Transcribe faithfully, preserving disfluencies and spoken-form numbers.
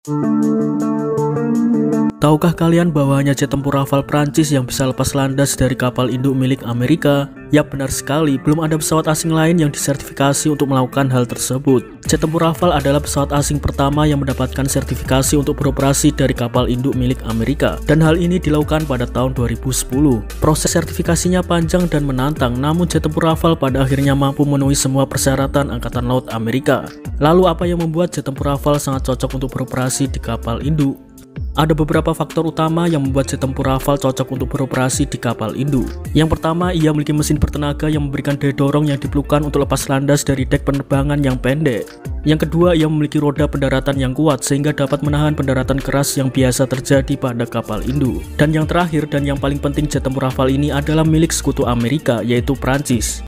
Tahukah kalian bahwa hanya jet tempur Rafale Prancis yang bisa lepas landas dari kapal induk milik Amerika? Yap, benar sekali, belum ada pesawat asing lain yang disertifikasi untuk melakukan hal tersebut. Jet tempur Rafale adalah pesawat asing pertama yang mendapatkan sertifikasi untuk beroperasi dari kapal induk milik Amerika, dan hal ini dilakukan pada tahun dua ribu sepuluh. Proses sertifikasinya panjang dan menantang, namun jet tempur Rafale pada akhirnya mampu memenuhi semua persyaratan Angkatan Laut Amerika. Lalu apa yang membuat jet tempur Rafale sangat cocok untuk beroperasi di kapal induk? Ada beberapa faktor utama yang membuat jet tempur Rafale cocok untuk beroperasi di kapal induk. Yang pertama, ia memiliki mesin bertenaga yang memberikan daya dorong yang diperlukan untuk lepas landas dari dek penerbangan yang pendek. Yang kedua, ia memiliki roda pendaratan yang kuat sehingga dapat menahan pendaratan keras yang biasa terjadi pada kapal induk. Dan yang terakhir dan yang paling penting, jet tempur Rafale ini adalah milik sekutu Amerika, yaitu Prancis.